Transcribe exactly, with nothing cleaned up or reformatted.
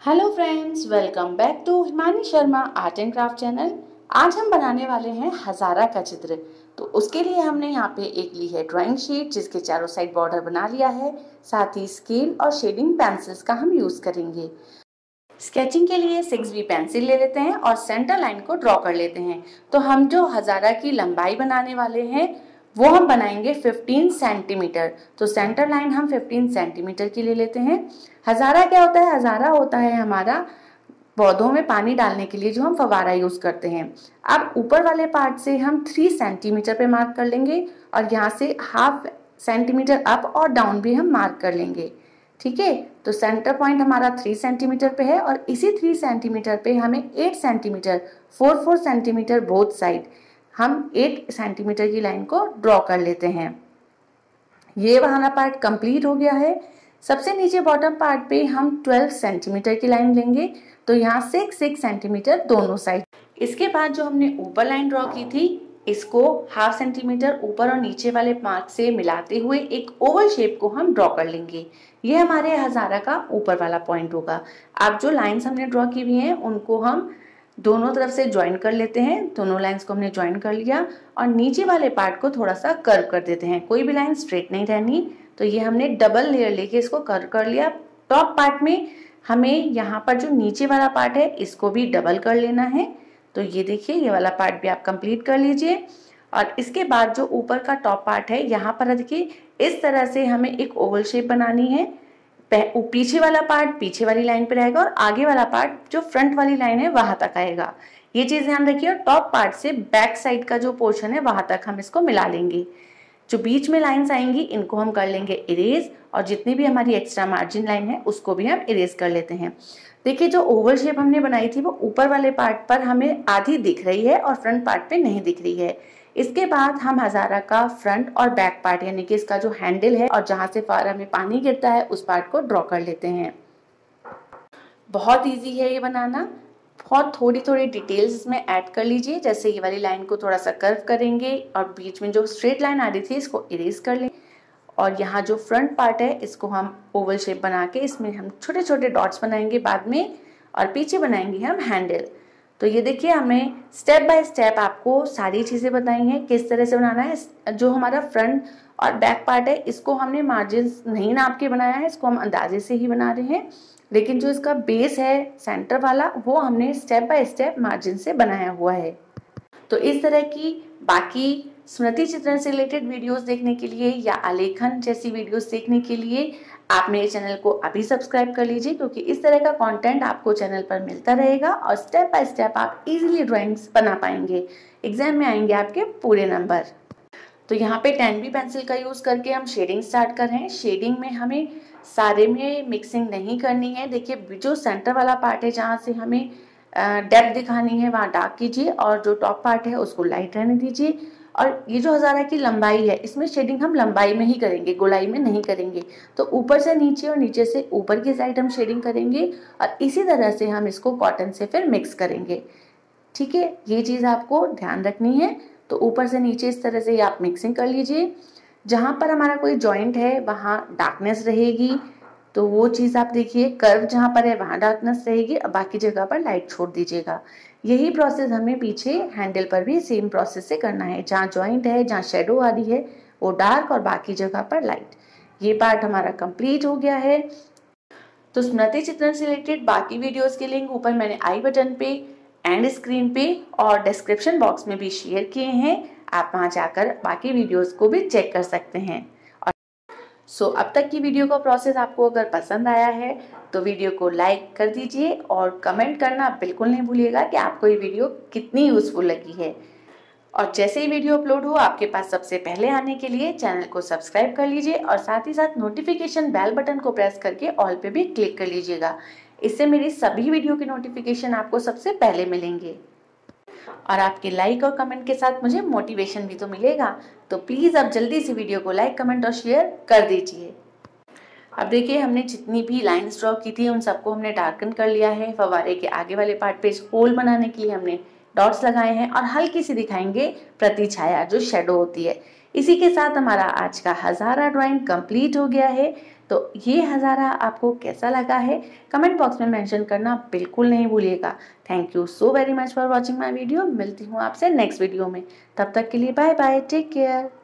Hello friends, welcome back to Himani Sharma art and craft channel. आज हम बनाने वाले हैं हजारा का चित्र। तो उसके लिए हमने यहाँ पे एक ली है ड्राइंग शीट जिसके चारों साइड बॉर्डर बना लिया है। साथ ही स्केल और शेडिंग पेंसिल्स का हम यूज करेंगे। स्केचिंग के लिए सिक्स बी पेंसिल ले लेते हैं और सेंटर लाइन को ड्रॉ कर लेते हैं। तो हम जो हजारा की लंबाई बनाने वाले हैं वो हम बनाएंगे फिफ्टीन सेंटीमीटर। तो सेंटर लाइन हम फिफ्टीन सेंटीमीटर की ले लेते हैं। हजारा क्या होता है? हजारा होता है हमारा पौधों में पानी डालने के लिए जो हम फवारा यूज करते हैं। अब ऊपर वाले पार्ट से हम थ्री सेंटीमीटर पे मार्क कर लेंगे और यहाँ से हाफ सेंटीमीटर अप और डाउन भी हम मार्क कर लेंगे। ठीक है, तो सेंटर पॉइंट हमारा थ्री सेंटीमीटर पे है और इसी थ्री सेंटीमीटर पे हमें eight centimetre four four centimetre both side हम एट सेंटीमीटर की लाइन को ड्रॉ कर लेते हैं। ये वाला पार्ट कंप्लीट हो गया है। सबसे नीचे बॉटम पार्ट पे हम ट्वेल्व सेंटीमीटर की लाइन लेंगे। तो यहाँ सिक्स सिक्स सेंटीमीटर दोनों साइड। इसके बाद जो हमने ऊपर लाइन ड्रॉ की थी इसको हाफ सेंटीमीटर ऊपर और नीचे वाले मार्क से मिलाते हुए एक ओवल शेप को हम ड्रॉ कर लेंगे। ये हमारे हजारा का ऊपर वाला पॉइंट होगा। अब जो लाइंस हमने ड्रॉ की हुई हैं उनको हम दोनों तरफ से ज्वाइन कर लेते हैं। दोनों लाइंस को हमने ज्वाइन कर लिया और नीचे वाले पार्ट को थोड़ा सा कर्व कर देते हैं। कोई भी लाइन स्ट्रेट नहीं रहनी। तो ये हमने डबल लेयर लेके इसको कर्व कर लिया। टॉप पार्ट में हमें यहाँ पर जो नीचे वाला पार्ट है इसको भी डबल कर लेना है। तो ये देखिए, ये वाला पार्ट भी आप कंप्लीट कर लीजिए। और इसके बाद जो ऊपर का टॉप पार्ट है यहाँ पर देखिए इस तरह से हमें एक ओवल शेप बनानी है। पीछे वाला पार्ट पीछे वाली लाइन पे रहेगा और आगे वाला पार्ट जो फ्रंट वाली लाइन है वहां तक आएगा। ये चीज ध्यान रखिए। और टॉप पार्ट से बैक साइड का जो पोर्शन है वहां तक हम इसको मिला लेंगे। जो बीच में लाइंस आएंगी इनको हम कर लेंगे इरेज और जितनी भी हमारी एक्स्ट्रा मार्जिन लाइन है उसको भी हम इरेज कर लेते हैं। देखिए, जो ओवल शेप हमने बनाई थी वो ऊपर वाले पार्ट पर हमें आधी दिख रही है और फ्रंट पार्ट पे नहीं दिख रही है। इसके बाद हम हजारा का फ्रंट और बैक पार्ट यानी कि इसका जो हैंडल है और जहां से फव्वारा में पानी गिरता है उस पार्ट को ड्रॉ कर लेते हैं। बहुत इजी है ये बनाना। बहुत थोड़ी थोड़ी डिटेल्स इसमें ऐड कर लीजिए। जैसे ये वाली लाइन को थोड़ा सा कर्व करेंगे और बीच में जो स्ट्रेट लाइन आ रही थी इसको इरेज कर लें। और यहाँ जो फ्रंट पार्ट है इसको हम ओवल शेप बना के इसमें हम छोटे छोटे डॉट्स बनाएंगे बाद में और पीछे बनाएंगे हम हैंडल। तो ये देखिए, हमें स्टेप बाय स्टेप आपको सारी चीज़ें बताई हैं किस तरह से बनाना है। जो हमारा फ्रंट और बैक पार्ट है इसको हमने मार्जिन नहीं नाप के बनाया है, इसको हम अंदाजे से ही बना रहे हैं। लेकिन जो इसका बेस है सेंटर वाला वो हमने स्टेप बाय स्टेप मार्जिन से बनाया हुआ है। तो इस तरह की बाकी स्मृति चित्रण से रिलेटेड वीडियोस देखने के लिए या आलेखन जैसी वीडियोस देखने के लिए आप मेरे चैनल को अभी सब्सक्राइब कर लीजिए, क्योंकि इस तरह का कंटेंट आपको चैनल पर मिलता रहेगा और स्टेप बाय स्टेप आप इजीली ड्राइंग्स बना पाएंगे। एग्जाम में आएंगे आपके पूरे नंबर। तो यहाँ पे टेन बी पेंसिल का यूज करके हम शेडिंग स्टार्ट कर रहे हैं। शेडिंग में हमें सारे में मिक्सिंग नहीं करनी है। देखिए, जो सेंटर वाला पार्ट है जहाँ से हमें डेप्थ दिखानी है वहाँ डार्क कीजिए और जो टॉप पार्ट है उसको लाइट रहने दीजिए। और ये जो हजारा की लंबाई है इसमें शेडिंग हम लंबाई में ही करेंगे, गोलाई में नहीं करेंगे। तो ऊपर से नीचे और नीचे से ऊपर की साइड हम शेडिंग करेंगे और इसी तरह से हम इसको कॉटन से फिर मिक्स करेंगे। ठीक है, ये चीज़ आपको ध्यान रखनी है। तो ऊपर से नीचे इस तरह से आप मिक्सिंग कर लीजिए। जहाँ पर हमारा कोई जॉइंट है वहाँ डार्कनेस रहेगी, तो वो चीज़ आप देखिए। कर्व जहाँ पर है वहाँ डार्कनेस रहेगी और बाकी जगह पर लाइट छोड़ दीजिएगा। यही प्रोसेस हमें पीछे हैंडल पर भी सेम प्रोसेस से करना है। जहाँ जॉइंट है, जहाँ शेडो आ रही है वो डार्क और बाकी जगह पर लाइट। ये पार्ट हमारा कंप्लीट हो गया है। तो स्मृति चित्रण से रिलेटेड बाकी वीडियोस के लिंक ऊपर मैंने आई बटन पे एंड स्क्रीन पे और डिस्क्रिप्शन बॉक्स में भी शेयर किए हैं। आप वहाँ जाकर बाकी वीडियोस को भी चेक कर सकते हैं। सो so, अब तक की वीडियो का प्रोसेस आपको अगर पसंद आया है तो वीडियो को लाइक कर दीजिए और कमेंट करना बिल्कुल नहीं भूलिएगा कि आपको ये वीडियो कितनी यूजफुल लगी है। और जैसे ही वीडियो अपलोड हो आपके पास सबसे पहले आने के लिए चैनल को सब्सक्राइब कर लीजिए और साथ ही साथ नोटिफिकेशन बेल बटन को प्रेस करके ऑल पे भी क्लिक कर लीजिएगा। इससे मेरी सभी वीडियो की नोटिफिकेशन आपको सबसे पहले मिलेंगे। और आपके लाइक और कमेंट के साथ मुझे मोटिवेशन भी तो मिलेगा। तो प्लीज़ आप जल्दी से वीडियो को लाइक, कमेंट और शेयर कर दीजिए। अब देखिए, हमने जितनी भी लाइंस ड्रॉ की थी उन सबको हमने डार्कन कर लिया है। फव्वारे के आगे वाले पार्ट पे होल बनाने के लिए हमने डॉट्स लगाए हैं और हल्की सी दिखाएंगे प्रतिछाया जो शेडो होती है। इसी के साथ हमारा आज का हजारा ड्राइंग कंप्लीट हो गया है। तो ये हज़ारा आपको कैसा लगा है कमेंट बॉक्स में मेंशन करना बिल्कुल नहीं भूलिएगा। Thank you so very much for watching my video. मिलती हूँ आपसे नेक्स्ट वीडियो में, तब तक के लिए बाय बाय, टेक केयर।